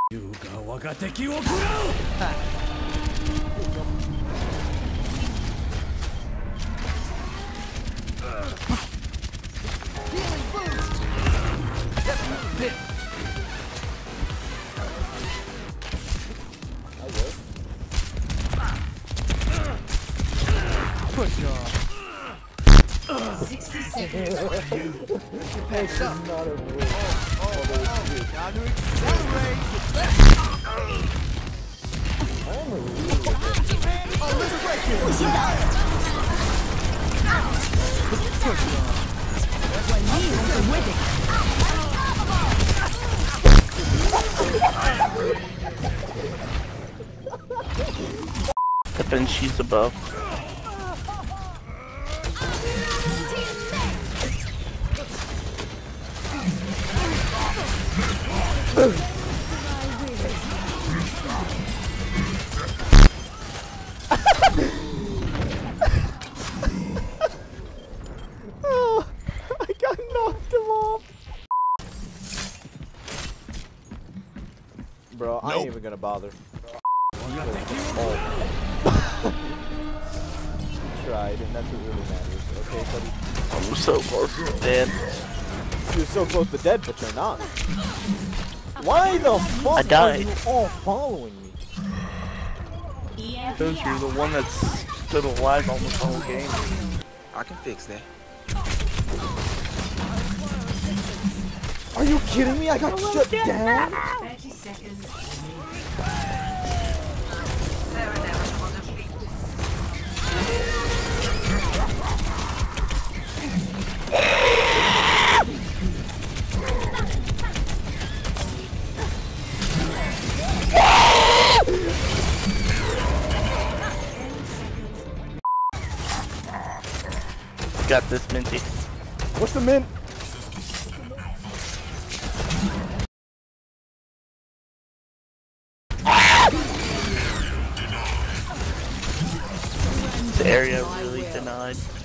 Push off. 60 seconds. Hey, not a rule. Time to accelerate. Defense, she's above. Oh, I got knocked him off. Bro, I ain't even gonna bother. Tried, and that's what really matters. Okay, buddy. I'm so close to dead. You're so close to dead, but you're not. Why the fuck I died. are you all following me? Because you're the one that's stood alive almost the whole game. I can fix that. Are you kidding me? I got shut down? 30 seconds. Got this, Minty. What's the mint? This area really denied.